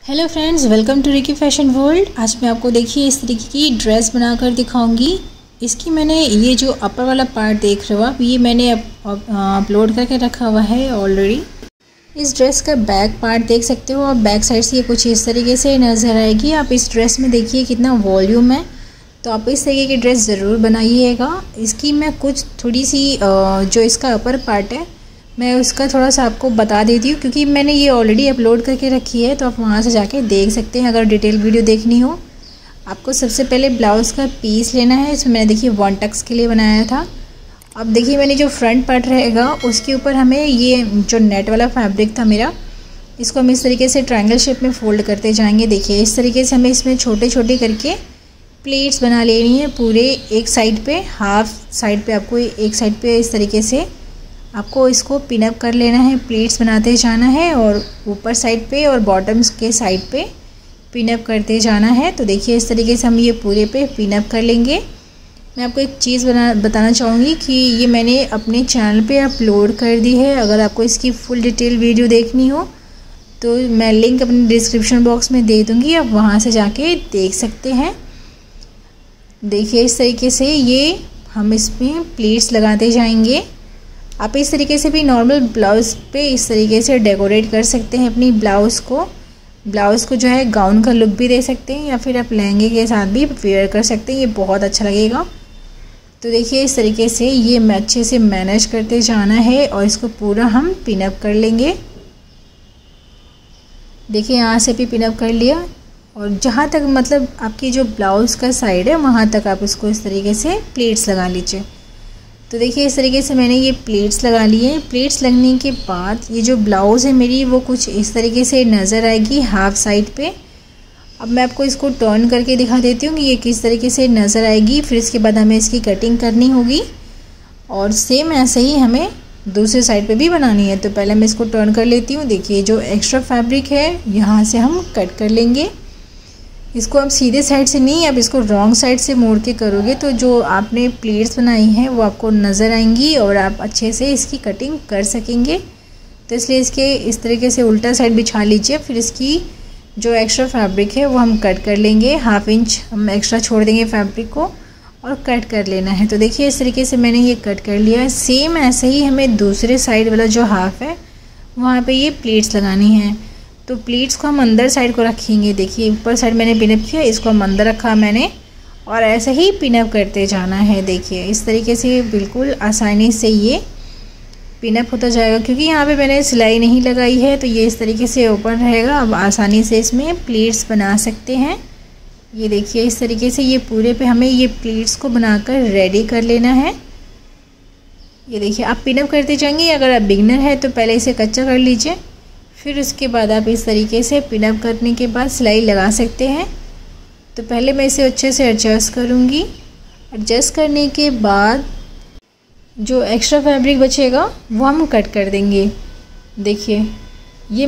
Hello friends, welcome to Ricky fashion world. आज मैं आपको देखिए इस तरीके की ड्रेस बनाकर दिखाऊंगी। इसकी मैंने ये जो अपर वाला पार्ट देख रहे हो आप, ये मैंने अपलोड करके रखा हुआ है ऑलरेडी। इस ड्रेस का बैक पार्ट देख सकते हो और बैक साइड से ये कुछ इस तरीके से नज़र आएगी। आप इस ड्रेस में देखिए कितना वॉल्यूम है, तो आप इस तरीके की ड्रेस ज़रूर बनाइएगा। इसकी मैं कुछ थोड़ी सी जो इसका अपर पार्ट है मैं उसका थोड़ा सा आपको बता देती हूँ, क्योंकि मैंने ये ऑलरेडी अपलोड करके रखी है, तो आप वहाँ से जाके देख सकते हैं अगर डिटेल वीडियो देखनी हो। आपको सबसे पहले ब्लाउज़ का पीस लेना है। इसमें मैंने देखिए 1 टक्स के लिए बनाया था। अब देखिए मैंने जो फ्रंट पार्ट रहेगा उसके ऊपर हमें ये जो नेट वाला फैब्रिक था मेरा, इसको हम इस तरीके से ट्रायंगल शेप में फ़ोल्ड करते जाएंगे। देखिए इस तरीके से हमें इसमें छोटे छोटे करके प्लेट्स बना लेनी है। पूरे एक साइड पे, हाफ साइड पे आपको एक साइड पे इस तरीके से आपको इसको पिनअप कर लेना है, प्लेट्स बनाते जाना है और ऊपर साइड पे और बॉटम्स के साइड पे पिनअप करते जाना है। तो देखिए इस तरीके से हम ये पूरे पे पिनअप कर लेंगे। मैं आपको एक चीज़ बताना चाहूँगी कि ये मैंने अपने चैनल पे अपलोड कर दी है। अगर आपको इसकी फुल डिटेल वीडियो देखनी हो तो मैं लिंक अपने डिस्क्रिप्शन बॉक्स में दे दूँगी, आप वहाँ से जाके देख सकते हैं। देखिए इस तरीके से ये हम इसमें प्लेट्स लगाते जाएंगे। आप इस तरीके से भी नॉर्मल ब्लाउज़ पे इस तरीके से डेकोरेट कर सकते हैं अपनी ब्लाउज़ को जो है गाउन का लुक भी दे सकते हैं, या फिर आप लहंगे के साथ भी वेयर कर सकते हैं, ये बहुत अच्छा लगेगा। तो देखिए इस तरीके से ये अच्छे से मैनेज करते जाना है और इसको पूरा हम पिनअप कर लेंगे। देखिए यहाँ से भी पिनअप कर लिया और जहाँ तक मतलब आपकी जो ब्लाउज़ का साइड है वहाँ तक आप इसको इस तरीके से प्लेट्स लगा लीजिए। तो देखिए इस तरीके से मैंने ये प्लेट्स लगा लिए। प्लेट्स लगने के बाद ये जो ब्लाउज़ है मेरी वो कुछ इस तरीके से नज़र आएगी हाफ साइड पे। अब मैं आपको इसको टर्न करके दिखा देती हूँ कि ये किस तरीके से नज़र आएगी। फिर इसके बाद हमें इसकी कटिंग करनी होगी और सेम ऐसे ही हमें दूसरे साइड पे भी बनानी है। तो पहले मैं इसको टर्न कर लेती हूँ। देखिए जो एक्स्ट्रा फैब्रिक है यहाँ से हम कट कर लेंगे। इसको आप सीधे साइड से नहीं, आप इसको रॉन्ग साइड से मोड़ के करोगे तो जो आपने प्लेट्स बनाई हैं वो आपको नज़र आएंगी और आप अच्छे से इसकी कटिंग कर सकेंगे। तो इसलिए इसके इस तरीके से उल्टा साइड बिछा लीजिए। फिर इसकी जो एक्स्ट्रा फैब्रिक है वो हम कट कर लेंगे। 1/2 इंच हम एक्स्ट्रा छोड़ देंगे फैब्रिक को और कट कर लेना है। तो देखिए इस तरीके से मैंने ये कट कर लिया है। सेम ऐसे ही हमें दूसरे साइड वाला जो हाफ है वहाँ पर ये प्लेट्स लगानी है। तो प्लेट्स को हम अंदर साइड को रखेंगे। देखिए ऊपर साइड मैंने पिनअप किया, इसको हम अंदर रखा मैंने और ऐसे ही पिनअप करते जाना है। देखिए इस तरीके से बिल्कुल आसानी से ये पिनअप होता जाएगा, क्योंकि यहाँ पे मैंने सिलाई नहीं लगाई है तो ये इस तरीके से ओपन रहेगा। अब आसानी से इसमें प्लेट्स बना सकते हैं। ये देखिए इस तरीके से ये पूरे पे हमें ये प्लेट्स को बनाकर रेडी कर लेना है। ये देखिए आप पिनअप करते जाएंगे। अगर आप बिगनर है तो पहले इसे कच्चा कर लीजिए, फिर उसके बाद आप इस तरीके से पिनअप करने के बाद सिलाई लगा सकते हैं। तो पहले मैं इसे अच्छे से एडजस्ट करूँगी। एडजस्ट करने के बाद जो एक्स्ट्रा फैब्रिक बचेगा वो हम कट कर देंगे। देखिए ये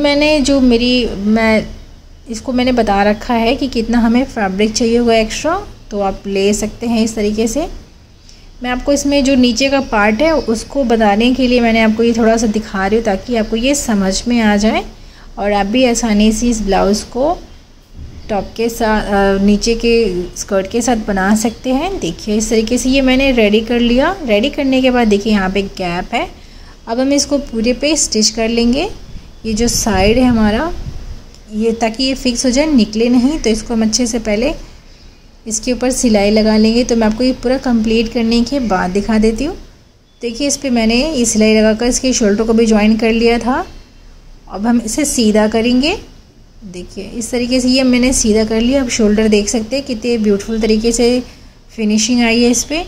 मैं इसको मैंने बता रखा है कि कितना हमें फैब्रिक चाहिए होगा एक्स्ट्रा, तो आप ले सकते हैं इस तरीके से। मैं आपको इसमें जो नीचे का पार्ट है उसको बताने के लिए मैंने आपको ये थोड़ा सा दिखा रही हूँ, ताकि आपको ये समझ में आ जाए और आप भी आसानी से इस ब्लाउज़ को टॉप के साथ नीचे के स्कर्ट के साथ बना सकते हैं। देखिए इस तरीके से ये मैंने रेडी कर लिया। रेडी करने के बाद देखिए यहाँ पे गैप है। अब हम इसको पूरे पे स्टिच कर लेंगे। ये जो साइड है हमारा, ये ताकि ये फिक्स हो जाए, निकले नहीं, तो इसको हम अच्छे से पहले इसके ऊपर सिलाई लगा लेंगे। तो मैं आपको ये पूरा कंप्लीट करने के बाद दिखा देती हूँ। देखिए इस पे मैंने ये सिलाई लगाकर इसके शोल्डर को भी ज्वाइन कर लिया था। अब हम इसे सीधा करेंगे। देखिए इस तरीके से ये मैंने सीधा कर लिया। अब शोल्डर देख सकते हैं कितने ब्यूटीफुल तरीके से फिनिशिंग आई है इस पर।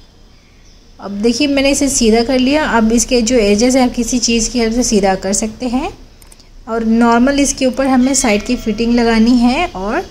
अब देखिए मैंने इसे सीधा कर लिया। अब इसके जो एजेस है आप किसी चीज़ की हेल्प से सीधा कर सकते हैं और नॉर्मल इसके ऊपर हमें साइड की फिटिंग लगानी है और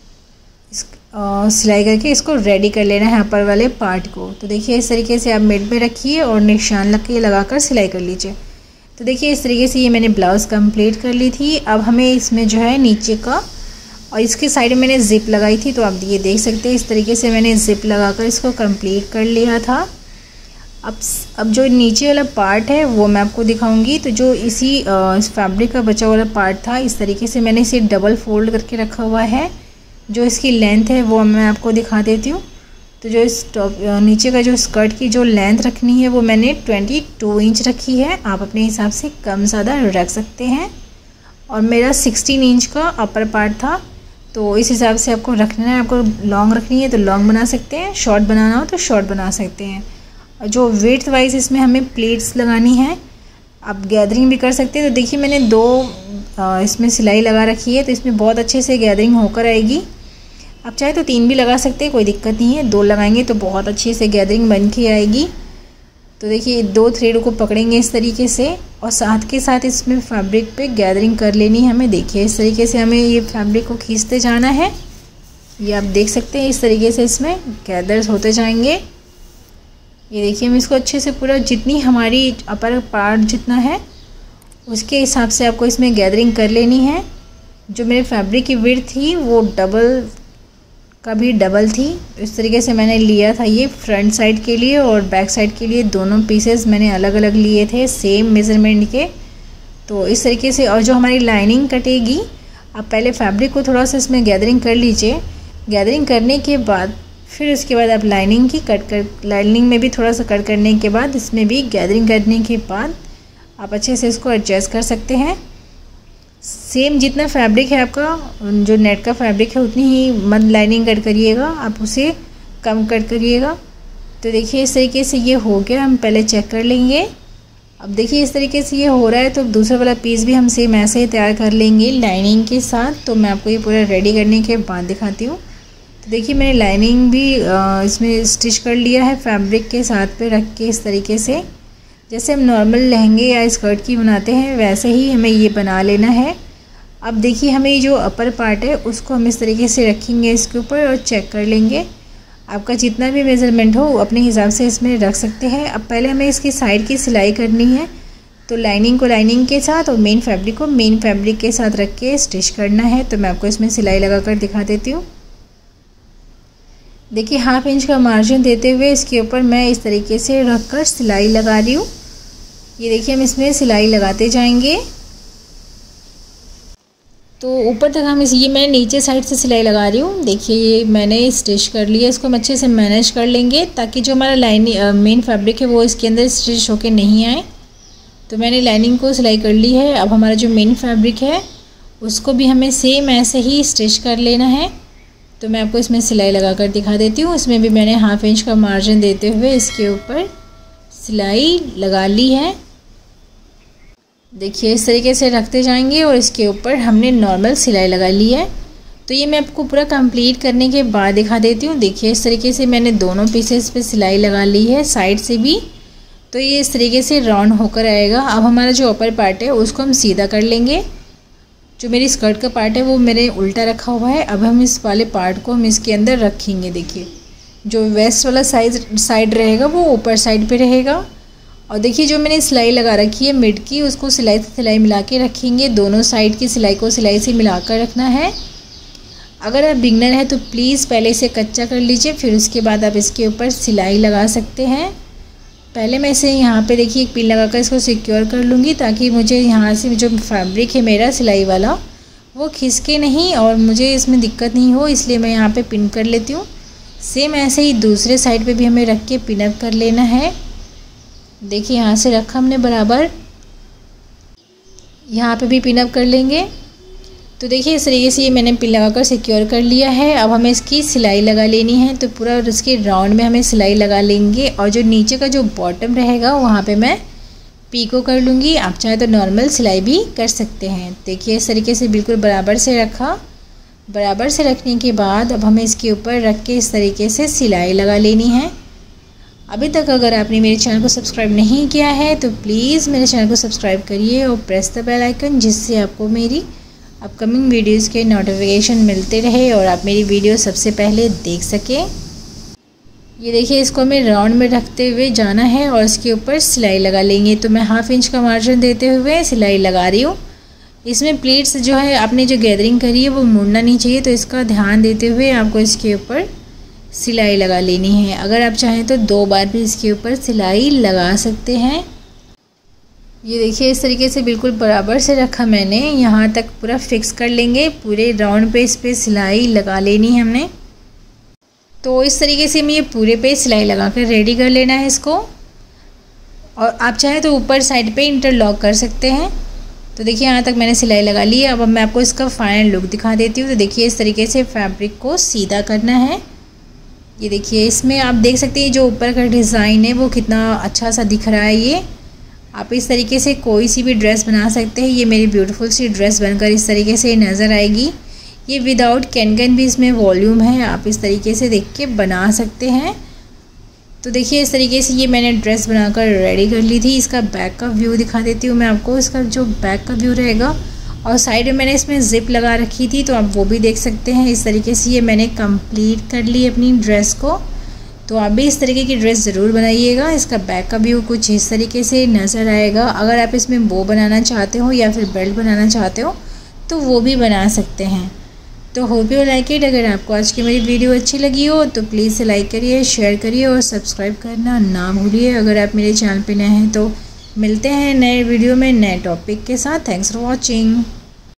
सिलाई करके इसको रेडी कर लेना है अपर वाले पार्ट को। तो देखिए इस तरीके से आप मिड में रखिए और निशान लगाकर सिलाई कर लीजिए। तो देखिए इस तरीके से ये मैंने ब्लाउज़ कंप्लीट कर ली थी। अब हमें इसमें जो है नीचे का और इसके साइड में मैंने ज़िप लगाई थी, तो आप ये देख सकते हैं इस तरीके से मैंने ज़िप लगाकर इसको कंप्लीट कर लिया था। अब जो नीचे वाला पार्ट है वो मैं आपको दिखाऊंगी। तो जो इसी इस फैब्रिक का बचा वाला पार्ट था, इस तरीके से मैंने इसे डबल फोल्ड करके रखा हुआ है। जो इसकी लेंथ है वो मैं आपको दिखा देती हूँ। तो जो इस टॉप नीचे का जो स्कर्ट की जो लेंथ रखनी है वो मैंने 22 इंच रखी है। आप अपने हिसाब से कम ज़्यादा रख सकते हैं। और मेरा 16 इंच का अपर पार्ट था, तो इस हिसाब से आपको रखना है। आपको लॉन्ग रखनी है तो लॉन्ग बना सकते हैं, शॉर्ट बनाना हो तो शॉर्ट बना सकते हैं। और जो विड्थ वाइज इसमें हमें प्लेट्स लगानी है, आप गैदरिंग भी कर सकते हैं। तो देखिए मैंने 2 इसमें सिलाई लगा रखी है, तो इसमें बहुत अच्छे से गैदरिंग होकर आएगी। आप चाहे तो 3 भी लगा सकते हैं, कोई दिक्कत नहीं है। 2 लगाएंगे तो बहुत अच्छे से गैदरिंग बन के आएगी। तो देखिए 2 थ्रेड को पकड़ेंगे इस तरीके से और साथ के साथ इसमें फैब्रिक पे गैदरिंग कर लेनी है हमें। देखिए इस तरीके से हमें ये फैब्रिक को खींचते जाना है। ये आप देख सकते हैं इस तरीके से इसमें गैदर्स होते जाएंगे। ये देखिए हम इसको अच्छे से पूरा जितनी हमारी अपर पार्ट जितना है उसके हिसाब से आपको इसमें गैदरिंग कर लेनी है। जो मेरे फैब्रिक की विड्थ थी वो डबल का भी डबल थी। इस तरीके से मैंने लिया था। ये फ्रंट साइड के लिए और बैक साइड के लिए दोनों पीसेस मैंने अलग अलग लिए थे सेम मेज़रमेंट के। तो इस तरीके से, और जो हमारी लाइनिंग कटेगी, आप पहले फैब्रिक को थोड़ा सा इसमें गैदरिंग कर लीजिए। गैदरिंग करने के बाद फिर उसके बाद आप लाइनिंग की लाइनिंग में भी थोड़ा सा कट करने के बाद इसमें भी गैदरिंग करने के बाद आप अच्छे से इसको एडजस्ट कर सकते हैं। सेम जितना फैब्रिक है आपका, जो नेट का फैब्रिक है, उतनी ही मत लाइनिंग कट करिएगा, आप उसे कम कट करिएगा। तो देखिए इस तरीके से ये हो गया। हम पहले चेक कर लेंगे। अब देखिए इस तरीके से ये हो रहा है, तो दूसरा वाला पीस भी हम सेम ऐसे ही तैयार कर लेंगे लाइनिंग के साथ। तो मैं आपको ये पूरा रेडी करने के बाद दिखाती हूँ। तो देखिए मैंने लाइनिंग भी इसमें स्टिच कर लिया है फैब्रिक के साथ पे रख के। इस तरीके से जैसे हम नॉर्मल लहंगे या स्कर्ट की बनाते हैं वैसे ही हमें ये बना लेना है। अब देखिए हमें जो अपर पार्ट है उसको हम इस तरीके से रखेंगे इसके ऊपर और चेक कर लेंगे। आपका जितना भी मेज़रमेंट हो अपने हिसाब से इसमें रख सकते हैं। अब पहले हमें इसकी साइड की सिलाई करनी है। तो लाइनिंग को लाइनिंग के साथ और मेन फैब्रिक को मेन फैब्रिक के साथ रख के स्टिच करना है। तो मैं आपको इसमें सिलाई लगा कर दिखा देती हूँ। देखिए 1/2 इंच का मार्जिन देते हुए इसके ऊपर मैं इस तरीके से रख कर सिलाई लगा रही हूँ। ये देखिए हम इसमें सिलाई लगाते जाएंगे। तो ऊपर तक हम ये मैं नीचे साइड से सिलाई लगा रही हूँ। देखिए ये मैंने स्टिच कर लिया। इसको हम अच्छे से मैनेज कर लेंगे ताकि जो हमारा लाइनिंग मेन फैब्रिक है वो इसके अंदर स्टिच होके नहीं आए। तो मैंने लाइनिंग को सिलाई कर ली है। अब हमारा जो मेन फैब्रिक है उसको भी हमें सेम ऐसे ही स्टिच कर लेना है। तो मैं आपको इसमें सिलाई लगा कर दिखा देती हूँ। इसमें भी मैंने 1/2 इंच का मार्जिन देते हुए इसके ऊपर सिलाई लगा ली है। देखिए इस तरीके से रखते जाएंगे और इसके ऊपर हमने नॉर्मल सिलाई लगा ली है। तो ये मैं आपको पूरा कंप्लीट करने के बाद दिखा देती हूँ। देखिए इस तरीके से मैंने दोनों पीसेस पे सिलाई लगा ली है साइड से भी। तो ये इस तरीके से राउंड होकर आएगा। अब हमारा जो अपर पार्ट है उसको हम सीधा कर लेंगे। जो मेरी स्कर्ट का पार्ट है वो मेरे उल्टा रखा हुआ है। अब हम इस वाले पार्ट को हम इसके अंदर रखेंगे। देखिए जो वेस्ट वाला साइड रहेगा वो ऊपर साइड पे रहेगा। और देखिए जो मैंने सिलाई लगा रखी है मिड की, उसको सिलाई से सिलाई मिला के रखेंगे। दोनों साइड की सिलाई को सिलाई से मिलाकर रखना है। अगर आप बिगनर हैं तो प्लीज़ पहले से कच्चा कर लीजिए, फिर उसके बाद आप इसके ऊपर सिलाई लगा सकते हैं। पहले मैं इसे यहाँ पे देखिए एक पिन लगाकर इसको सिक्योर कर लूँगी ताकि मुझे यहाँ से जो फैब्रिक है मेरा सिलाई वाला वो खिसके नहीं और मुझे इसमें दिक्कत नहीं हो, इसलिए मैं यहाँ पे पिन कर लेती हूँ। सेम ऐसे ही दूसरे साइड पे भी हमें रख के पिन अप कर लेना है। देखिए यहाँ से रखा हमने बराबर, यहाँ पे भी पिन अप कर लेंगे। तो देखिए इस तरीके से ये मैंने पिन लगाकर सिक्योर कर लिया है। अब हमें इसकी सिलाई लगा लेनी है। तो पूरा इसके राउंड में हमें सिलाई लगा लेंगे और जो नीचे का जो बॉटम रहेगा वहाँ पे मैं पीको कर लूँगी। आप चाहे तो नॉर्मल सिलाई भी कर सकते हैं। देखिए इस तरीके से बिल्कुल बराबर से रखा। बराबर से रखने के बाद अब हमें इसके ऊपर रख के इस तरीके से सिलाई लगा लेनी है। अभी तक अगर आपने मेरे चैनल को सब्सक्राइब नहीं किया है तो प्लीज़ मेरे चैनल को सब्सक्राइब करिए और प्रेस द बेल आइकन, जिससे आपको मेरी अपकमिंग वीडियोस के नोटिफिकेशन मिलते रहे और आप मेरी वीडियो सबसे पहले देख सकें। ये देखिए इसको हमें राउंड में रखते हुए जाना है और इसके ऊपर सिलाई लगा लेंगे। तो मैं 1/2 इंच का मार्जिन देते हुए सिलाई लगा रही हूँ। इसमें प्लीट्स जो है आपने जो गैदरिंग करी है वो मुड़ना नहीं चाहिए, तो इसका ध्यान देते हुए आपको इसके ऊपर सिलाई लगा लेनी है। अगर आप चाहें तो 2 बार भी इसके ऊपर सिलाई लगा सकते हैं। ये देखिए इस तरीके से बिल्कुल बराबर से रखा मैंने, यहाँ तक पूरा फिक्स कर लेंगे। पूरे राउंड पे इस पे सिलाई लगा लेनी है हमने। तो इस तरीके से हमें ये पूरे पे सिलाई लगा कर रेडी कर लेना है इसको। और आप चाहें तो ऊपर साइड पे इंटरलॉक कर सकते हैं। तो देखिए यहाँ तक मैंने सिलाई लगा ली है। अब मैं आपको इसका फाइनल लुक दिखा देती हूँ। तो देखिए इस तरीके से फैब्रिक को सीधा करना है। ये देखिए इसमें आप देख सकते हैं जो ऊपर का डिज़ाइन है वो कितना अच्छा सा दिख रहा है। ये आप इस तरीके से कोई सी भी ड्रेस बना सकते हैं। ये मेरी ब्यूटीफुल सी ड्रेस बनकर इस तरीके से नज़र आएगी। ये विदाउट कैन भी इसमें वॉल्यूम है, आप इस तरीके से देख के बना सकते हैं। तो देखिए इस तरीके से ये मैंने ड्रेस बनाकर रेडी कर ली थी। इसका बैक का व्यू दिखा देती हूँ मैं आपको। इसका जो बैक का व्यू रहेगा और साइड में मैंने इसमें ज़िप लगा रखी थी, तो आप वो भी देख सकते हैं। इस तरीके से ये मैंने कंप्लीट कर ली अपनी ड्रेस को। तो आप भी इस तरीके की ड्रेस ज़रूर बनाइएगा। इसका बैक का व्यू कुछ इस तरीके से नज़र आएगा। अगर आप इसमें बो बनाना चाहते हो या फिर बेल्ट बनाना चाहते हो तो वो भी बना सकते हैं। तो होप यू लाइक इट। अगर आपको आज की मेरी वीडियो अच्छी लगी हो तो प्लीज़ लाइक करिए, शेयर करिए और सब्सक्राइब करना ना भूलिए। अगर आप मेरे चैनल पर नए हैं तो मिलते हैं नए वीडियो में नए टॉपिक के साथ। Thanks for watching.